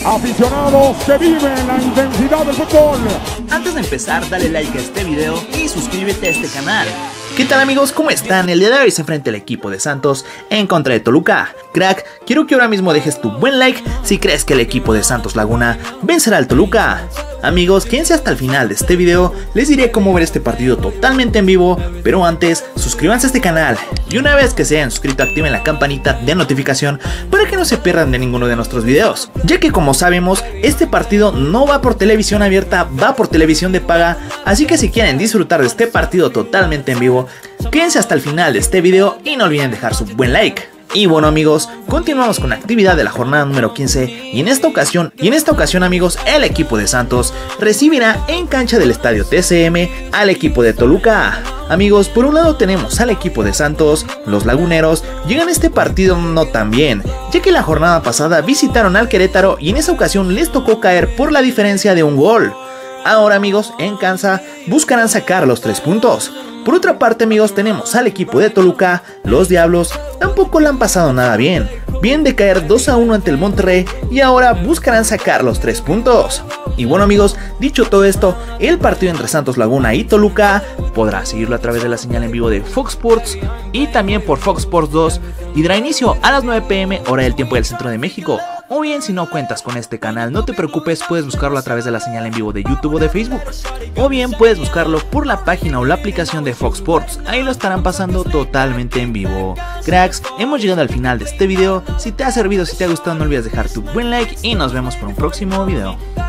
Aficionados que viven la intensidad del fútbol. Antes de empezar, dale like a este video y suscríbete a este canal. ¿Qué tal amigos? ¿Cómo están? El día de hoy se enfrenta el equipo de Santos en contra de Toluca. Crack, quiero que ahora mismo dejes tu buen like si crees que el equipo de Santos Laguna vencerá al Toluca. Amigos, quédense hasta el final de este video, les diré cómo ver este partido totalmente en vivo, pero antes, suscríbanse a este canal y una vez que se hayan suscrito activen la campanita de notificación para que no se pierdan de ninguno de nuestros videos, ya que como sabemos, este partido no va por televisión abierta, va por televisión de paga, así que si quieren disfrutar de este partido totalmente en vivo, quédense hasta el final de este video y no olviden dejar su buen like. Y bueno amigos, continuamos con la actividad de la jornada número 15 y en esta ocasión amigos, el equipo de Santos recibirá en cancha del estadio TCM al equipo de Toluca. Amigos, por un lado tenemos al equipo de Santos, los laguneros llegan a este partido no tan bien, ya que la jornada pasada visitaron al Querétaro y en esa ocasión les tocó caer por la diferencia de un gol. Ahora amigos, en cancha buscarán sacar los 3 puntos. Por otra parte amigos, tenemos al equipo de Toluca, los Diablos, tampoco le han pasado nada bien. Vienen de caer 2-1 ante el Monterrey y ahora buscarán sacar los 3 puntos. Y bueno amigos, dicho todo esto, el partido entre Santos Laguna y Toluca podrá seguirlo a través de la señal en vivo de Fox Sports y también por Fox Sports 2 y dará inicio a las 9 p.m. hora del tiempo del centro de México. O bien si no cuentas con este canal, no te preocupes, puedes buscarlo a través de la señal en vivo de YouTube o de Facebook. O bien puedes buscarlo por la página o la aplicación de Fox Sports, ahí lo estarán pasando totalmente en vivo. Cracks, hemos llegado al final de este video, si te ha servido, si te ha gustado no olvides dejar tu buen like y nos vemos por un próximo video.